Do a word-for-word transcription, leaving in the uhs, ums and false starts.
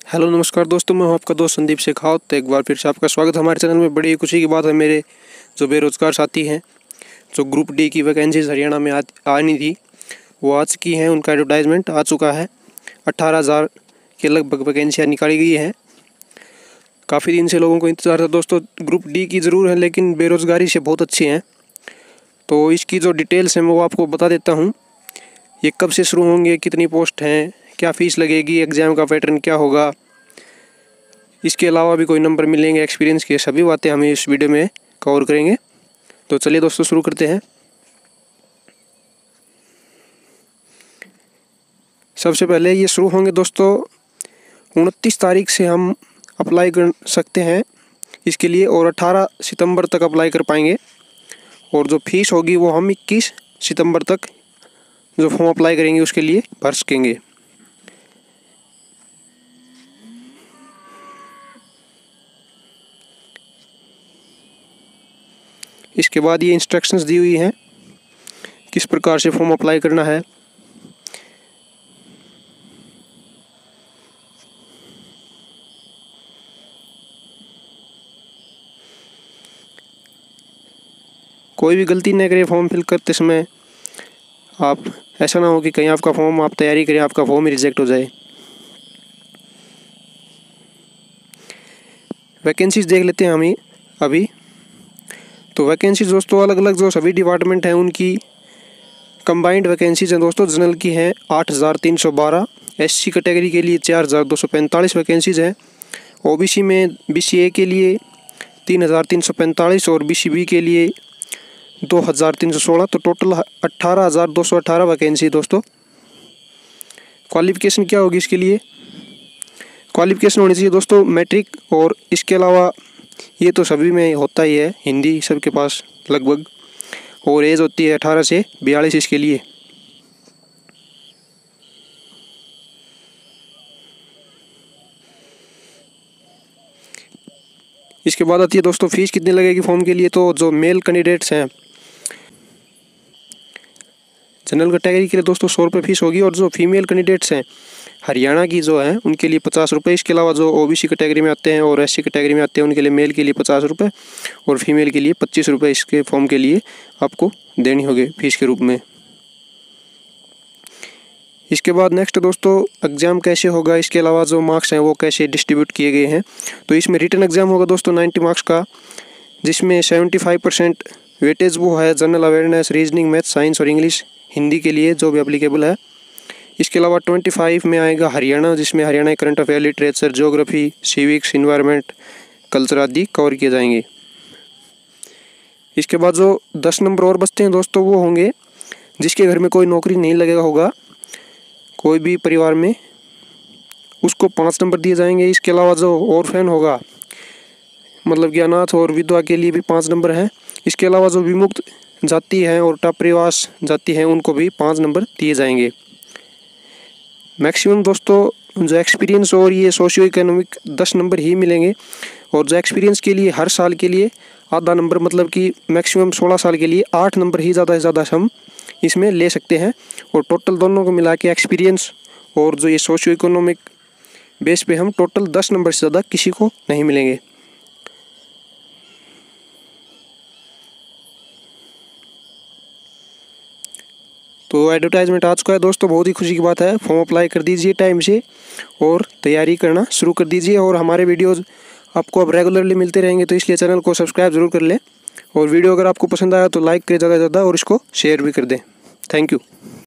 Hello नमस्कार दोस्तों, मैं हूं आपका दोस्त संदीप शेखावत। तो एक बार फिर से आपका स्वागत है हमारे चैनल में। बड़ी खुशी की बात है, मेरे जो बेरोज़गार साथी हैं, जो ग्रुप डी की वैकेंसीज हरियाणा में आ, आनी थी वो आ चुकी हैं। उनका एडवर्टाइजमेंट आ चुका है। अट्ठारह हज़ार के लगभग वैकेंसियाँ निकाली गई हैं। काफ़ी दिन से लोगों को इंतज़ार था दोस्तों। ग्रुप डी की ज़रूर है, लेकिन बेरोज़गारी से बहुत अच्छी हैं। तो इसकी जो डिटेल्स हैं वो आपको बता देता हूँ। ये कब से शुरू होंगे, कितनी पोस्ट हैं, क्या फ़ीस लगेगी, एग्ज़ाम का पैटर्न क्या होगा, इसके अलावा भी कोई नंबर मिलेंगे, एक्सपीरियंस की सभी बातें हम इस वीडियो में कवर करेंगे। तो चलिए दोस्तों शुरू करते हैं। सबसे पहले ये शुरू होंगे दोस्तों उनतीस तारीख से हम अप्लाई कर सकते हैं इसके लिए, और अठारह सितंबर तक अप्लाई कर पाएंगे। और जो फीस होगी वो हम इक्कीस सितंबर तक जो फॉर्म अप्लाई करेंगे उसके लिए भर सकेंगे। इसके बाद ये इंस्ट्रक्शंस दी हुई हैं किस प्रकार से फॉर्म अप्लाई करना है। कोई भी गलती न करें फॉर्म फिल करते समय। आप ऐसा ना हो कि कहीं आपका फॉर्म आप तैयारी करें, आपका फॉर्म ही रिजेक्ट हो जाए। वैकेंसीज देख लेते हैं हम ही अभी। तो वैकेंसीज दोस्तों अलग अलग जो सभी डिपार्टमेंट हैं उनकी कंबाइंड वैकेंसीज हैं दोस्तों। जनरल की हैं आठ हज़ार तीन सौ बारह, एससी कैटेगरी के लिए चार हज़ार दो सौ पैंतालीस वैकेंसीज हैं, ओबीसी में बीसीए के लिए तीन हज़ार तीन सौ पैंतालीस और बीसीबी के लिए दो हज़ार तीन सौ सोलह। तो टोटल अट्ठारह हज़ार दो सौ अठारह वैकेंसी दोस्तों। क्वालिफ़िकेशन क्या होगी इसके लिए? क्वालिफ़िकेशन होनी चाहिए दोस्तों मैट्रिक, और इसके अलावा ये तो सभी में होता ही है, हिंदी सबके पास लगभग, और एज होती है अठारह से बयालीस इसके लिए। इसके बाद आती है दोस्तों फीस कितनी लगेगी फॉर्म के लिए। तो जो मेल कैंडिडेट्स हैं जनरल कैटेगरी के लिए दोस्तों सौ रुपये फीस होगी, और जो फीमेल कैंडिडेट्स हैं हरियाणा की जो है उनके लिए पचास रुपये। इसके अलावा जो ओबीसी कैटेगरी में आते हैं और एससी कैटेगरी में आते हैं उनके लिए मेल के लिए पचास रुपये और फीमेल के लिए पच्चीस रुपये इसके फॉर्म के लिए आपको देनी होगी फीस के रूप में। इसके बाद नेक्स्ट दोस्तों एग्ज़ाम कैसे होगा, इसके अलावा जो मार्क्स हैं वो कैसे डिस्ट्रीब्यूट किए गए हैं। तो इसमें रिटन एग्ज़ाम होगा दोस्तों नाइन्टी मार्क्स का, जिसमें सेवेंटी फाइव परसेंट वेटेज वो है general awareness, reasoning, math, science और इंग्लिश हिंदी के लिए जो भी एप्लीकेबल है। इसके अलावा पच्चीस में आएगा हरियाणा, जिसमें Haryana current affair, literature, geography, civics, environment, culture आदि कवर किए जाएंगे। इसके बाद जो दस नंबर और बचते हैं दोस्तों वो होंगे जिसके घर में कोई नौकरी नहीं लगेगा होगा, कोई भी परिवार में, उसको पाँच नंबर दिए जाएंगे। इसके अलावा जो ऑर्फेन होगा, मतलब कि अनाथ और विधवा के लिए भी पाँच नंबर हैं। इसके अलावा जो विमुक्त जाति हैं और टापरिवास जाति हैं उनको भी पाँच नंबर दिए जाएंगे। मैक्सिमम दोस्तों जो एक्सपीरियंस और ये सोशियो इकोनॉमिक दस नंबर ही मिलेंगे, और जो एक्सपीरियंस के लिए हर साल के लिए आधा नंबर, मतलब कि मैक्सिमम सोलह साल के लिए आठ नंबर ही ज़्यादा से ज़्यादा हम इसमें ले सकते हैं। और टोटल दोनों को मिला के एक्सपीरियंस और जो ये सोशियो इकोनॉमिक बेस पे हम टोटल दस नंबर से ज़्यादा किसी को नहीं मिलेंगे। तो एडवर्टाइजमेंट आ चुका है दोस्तों, बहुत ही खुशी की बात है। फॉर्म अप्लाई कर दीजिए टाइम से और तैयारी करना शुरू कर दीजिए। और हमारे वीडियोज़ आपको अब रेगुलरली मिलते रहेंगे, तो इसलिए चैनल को सब्सक्राइब ज़रूर कर लें। और वीडियो अगर आपको पसंद आया तो लाइक करें ज़्यादा से ज़्यादा, और इसको शेयर भी कर दें। Thank you.